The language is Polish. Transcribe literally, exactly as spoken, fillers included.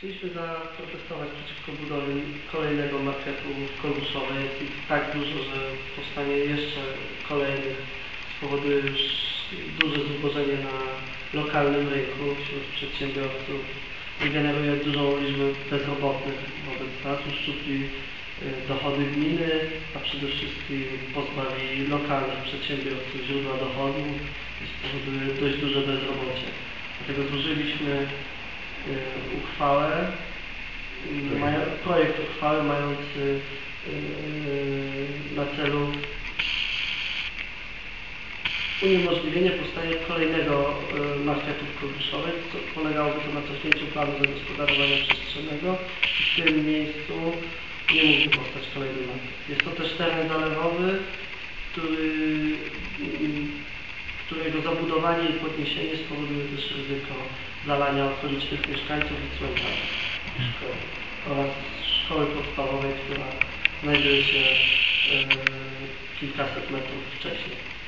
Chcieliśmy zaprotestować przeciwko budowie kolejnego marketu w Kolbuszowej. Jest ich tak dużo, że powstanie jeszcze kolejnych spowoduje już duże zubożenie na lokalnym rynku wśród przedsiębiorców i generuje dużą liczbę bezrobotnych wobec nas, uszczupli dochody gminy, a przede wszystkim pozbawi lokalnych przedsiębiorców źródła dochodu i spowoduje dość duże bezrobocie. Dlatego złożyliśmy uchwałę, projekt uchwały mający na celu uniemożliwienie powstania kolejnego marketu w Kolbuszowej, co polegałoby to na cofnięciu planu zagospodarowania przestrzennego i w tym miejscu nie mógłby powstać kolejny market. Jest to też teren zalewowy, który, którego zabudowanie i podniesienie spowoduje też ryzyko zalania okolicznych mieszkańców i cmentarzy oraz szkoły podstawowej, która znajduje się e, kilkaset metrów wcześniej.